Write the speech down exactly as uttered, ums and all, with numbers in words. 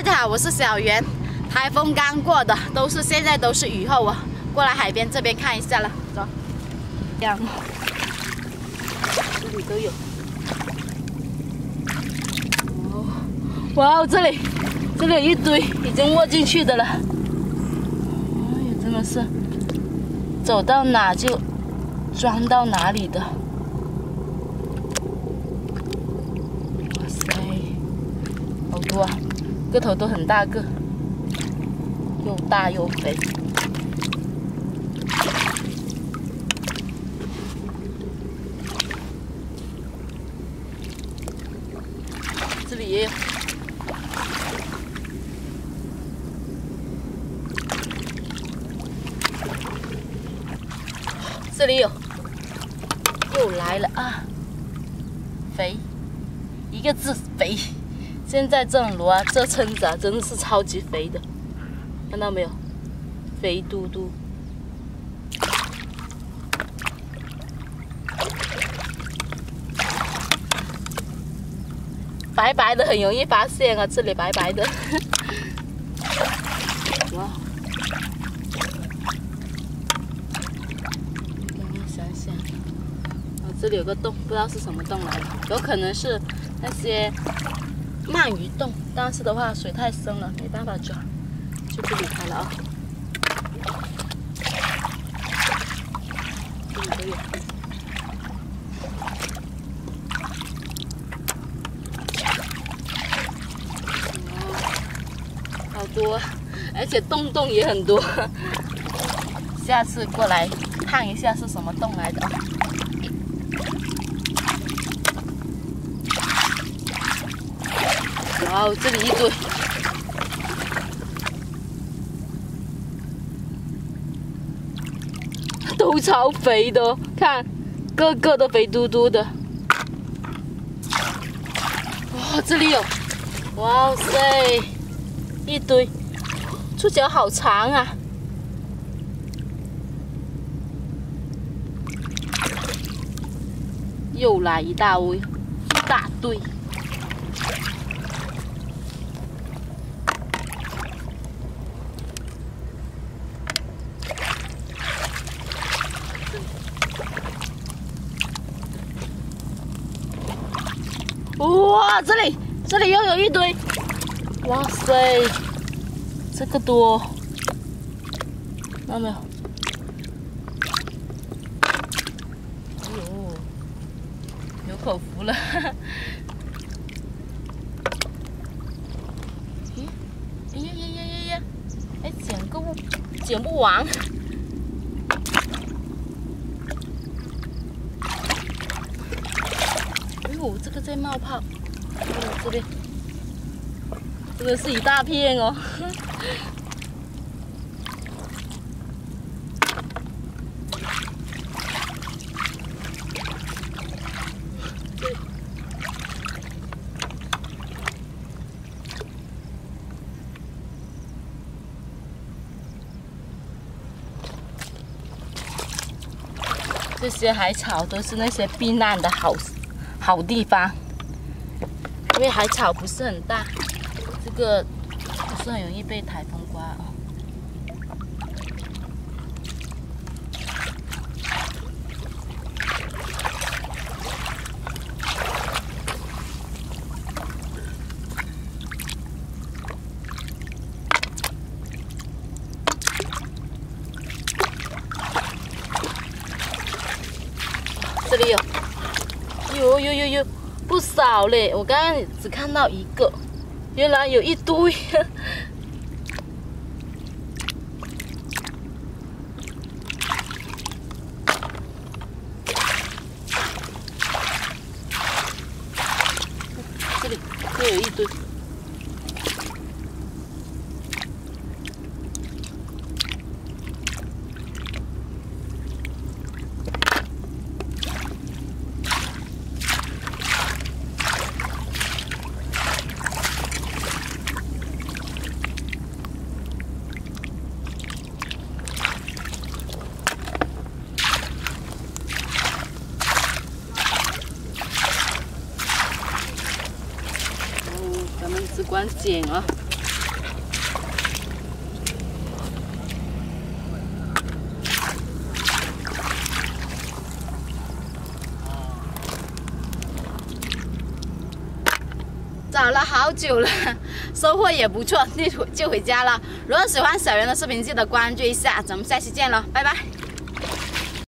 家好，我是小袁。台风刚过的，都是现在都是雨后啊。过来海边这边看一下了，走。这样，这里都有。哦，哇哦，这里这里有一堆已经握进去的了。哎呀，真的是走到哪就装到哪里的。 好多啊，个头都很大个，又大又肥。这里也有，这里有，又来了啊！肥，一个字肥。 现在这种螺啊，这蛏子啊，真的是超级肥的，看到没有？肥嘟嘟。白白的很容易发现啊，这里白白的。哇！刚刚想想，哦，这里有个洞，不知道是什么洞来的，有可能是那些。 鳗鱼洞，但是的话水太深了，没办法抓，就不理它了啊。这里都有。哦，好多，而且洞洞也很多。下次过来看一下是什么洞来的啊。 哇哦，这里一堆，都超肥的哦，看，个个都肥嘟嘟的。哇，这里有，哇塞，一堆，触角好长啊！又来一大堆，一大堆。 哇，这里这里又有一堆，哇塞，这个多，看到没有？哎呦，有口福了。咦，哎呀呀呀呀呀，还捡个捡不完。 哦，这个在冒泡，哦，这边真的是一大片哦。这些海草都是那些避难的好。 好地方，因为海草不是很大，这个不是很容易被台风刮哦。这里有。 有有有有不少嘞！我刚刚只看到一个，原来有一堆。这里又有一堆。只管捡啊。 找了好久了，收获也不错，就就回家了。如果喜欢小圆的视频，记得关注一下，咱们下期见了，拜拜。